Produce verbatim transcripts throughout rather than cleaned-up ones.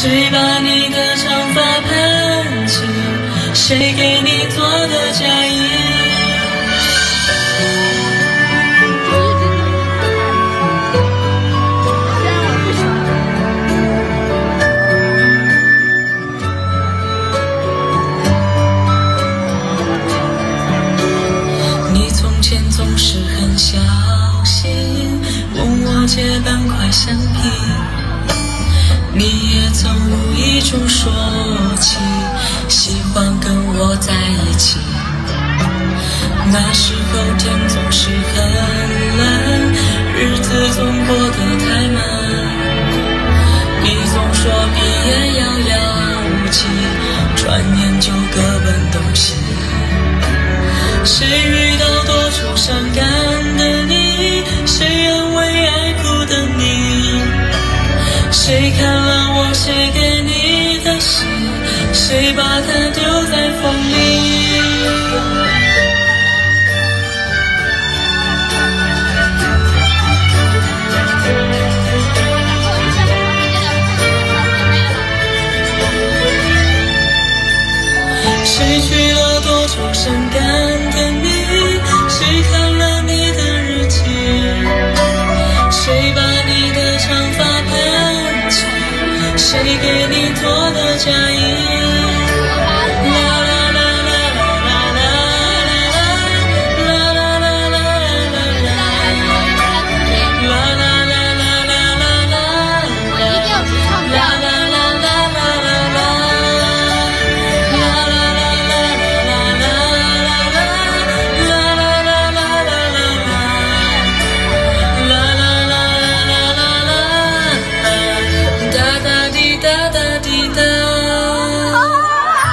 谁把你的长发盘起？谁给你做的嫁衣？你从前总是很小心，问我借半块橡皮。你也曾无意中说起喜欢跟我在一起，那时候天总是很冷，日子总过得太慢，你总说毕业遥遥无期，转眼就各奔东西。谁遇到多愁善感的你，谁安慰爱哭的你，谁看了我写给你的信，谁把它丢在风里。谁去了多愁善感的你，谁看了你的日记，谁把你的长发盘起，谁给你做的嫁衣。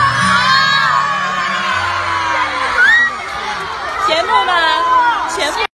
节目吗？节目。